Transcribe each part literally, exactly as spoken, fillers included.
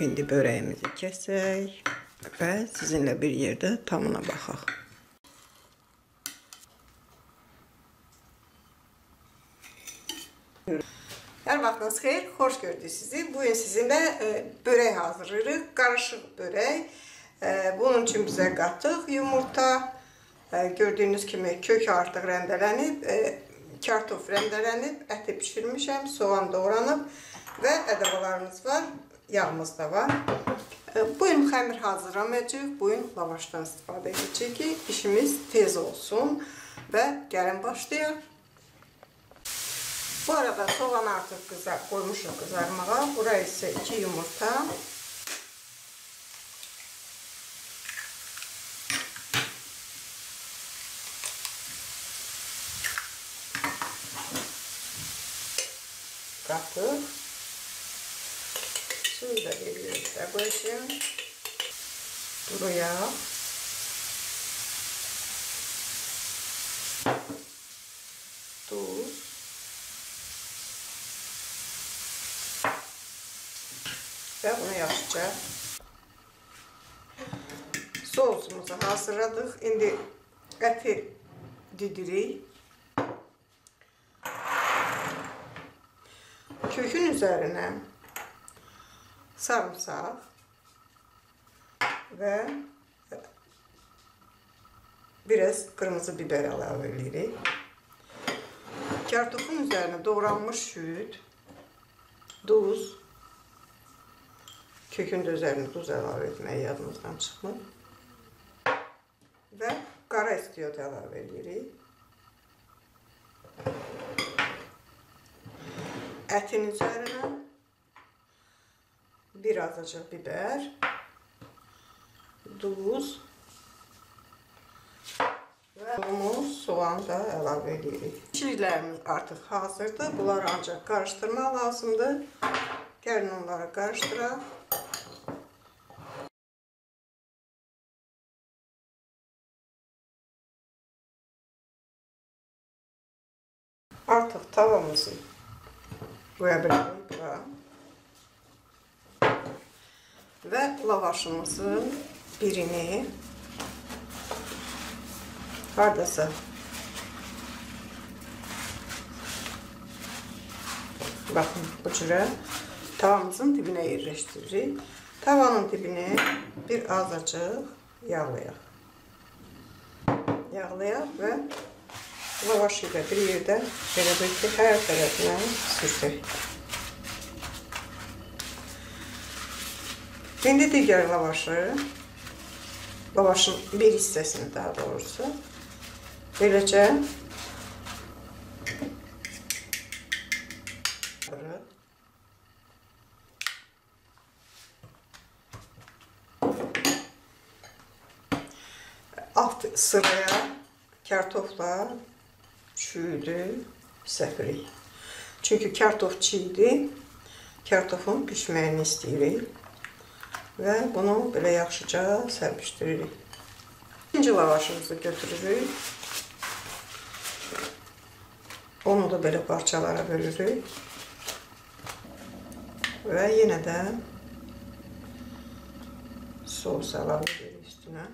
İndi börəyimizi kəsək və sizinlə bir yerdə tamına baxaq. Hər vaxtınız xeyir, xoş gördük sizi. Bugün sizinlə e, börək hazırlayırıq, qarışıq börək. E, bunun üçün bizə qatıq, yumurta, e, gördüyünüz kimi kök artıq rəndələnib, e, kartof rəndələnib, əti pişirmişəm, soğan doğranıb və ədəbalarımız var, yağımız da var. E, bugün xəmir hazırlamayacaq, bugün lavaşdan istifadə edəcək ki, işimiz tez olsun və gəlin başlayaq. Bu arada soğan artıq qızar, qoymuşum qızarmağa. Buraya isə iki yumurta. Qatıq. Suyu da veriyoruz da qoyacağım. Duru yağ. Tuz. Və bunu yaxşıca sousumuzu hazırladıq. İndi əti didirik. Kökün üzərinə sarımsaq və biraz qırmızı biber əlavə edirik. Kartofun üzərinə doğranmış süd, duz, kökün də üzərinə duz əlavə etməyi yadımızdan çıxmır. Və qara istiot əlavə edirik. Ətin üzərinə bir azacıq biber, duz və soğan da əlavə edirik. Pişiriklərimiz artıq hazırdır. Bunları ancaq qarışdırmaq lazımdır. Gəlin onları qarışdıraq. Artıq tavamızı qoya bilərik bura. Və lavaşımızın birini haradasa baxın bu cürə tavamızın dibinə yerləşdiririk. Tavanın dibini bir azacıq yağlayaq. Yağlayaq və lavaşı ilə bir yerdə belə bir ki, hər tərəfinə sürsək. İndi digər lavaşı, lavaşın bir hissəsini daha doğrusu, beləcə alt sıraya kartofla çüydü, səpirik. Çünki kartof çiğdir, kartofun pişməyini istəyirik və bunu belə yaxşıca sərpişdiririk. İkinci lavaşımızı götürürük. Onu da belə parçalara bölürük. Və yenə də sos əlavə edirik üstünə.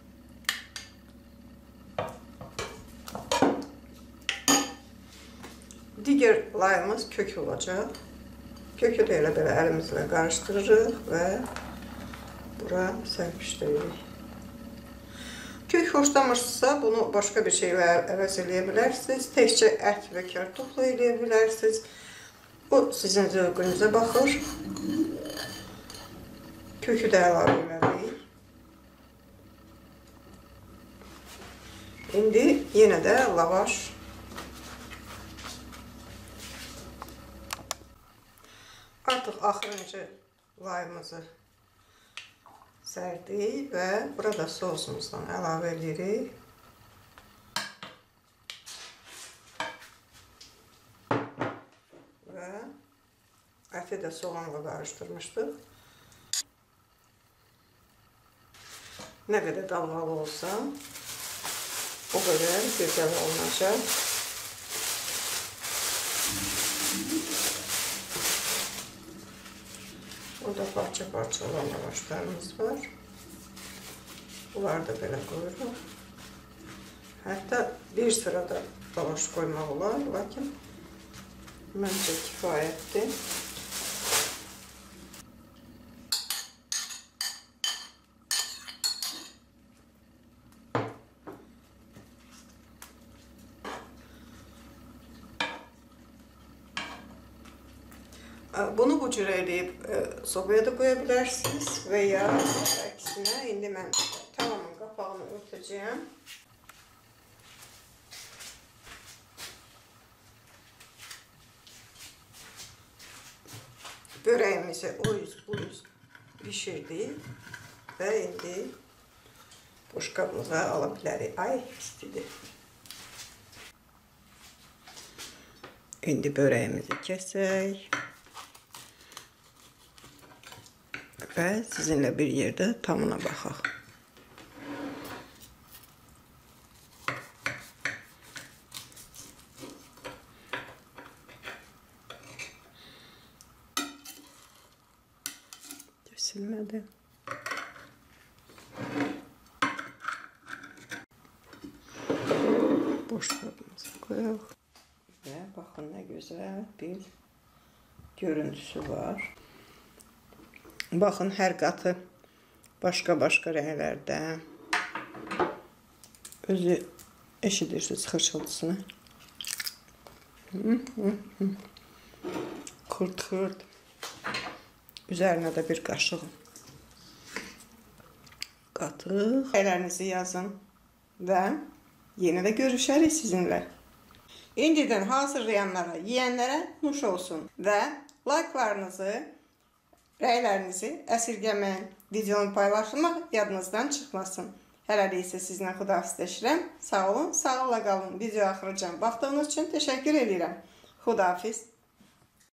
Digər layımız kök olacaq. Kökü də elə belə əlimizlə qarışdırırıq və bura sərpişdiririk. Kök xoşlamırsınızsa bunu başqa bir şeylə əvəz eləyə bilərsiniz. Təkcə ət və kartofla eləyə bilərsiniz. Bu sizin zövqünüzə baxır. Kökü də əlavə elədik. İndi yenə də lavaş. Artıq axırıncı layımızı sərdik və burada sosumuzdan əlavə edirik. Və əti də soğanla qarışdırmışdıq. Nə qədər dalğalı olsa, o qədər gözəl olunacaq. Burada parça-parça olan lavaşlarımız var. Bunları da belə qoyuruq. Hətta bir sırada lavaş koymaq olar, lakin məncə kifayətdir. Bunu bu cür eləyib sobaya da qoya bilərsiniz və ya əksinə, indi mən tamamın qapağını örtəcəyəm. Börəyimizi o yüz bu yüz bişirdik və indi boşqabımıza ala bilərik. Ay, istidir. İndi börəyimizi kəsək və sizinlə bir yerdə tamına baxaq. Kesilmədi. Boşqabımızı qoyaq. Və baxın nə gözəl bir görüntüsü var. Baxın, hər qatı başqa-başqa rənglərdə. Özü eşidirsiniz xırçıldısını. Xırt-xırt. Üzərinə də bir qaşıq qatıq. Əllərinizi yazın və yenə də görüşərik sizinlə. İndidən hazırlayanlara, yiyənlərə nuş olsun və like'larınızı, rəylərinizi əsirgəməyin, videonu paylaşmaq yadınızdan çıxmasın. Hələlik isə sizinlə xudahafizləşirəm. Sağ olun, sağlıqla qalın. Video axırıcan baxdığınız üçün təşəkkür edirəm. Xudahafiz.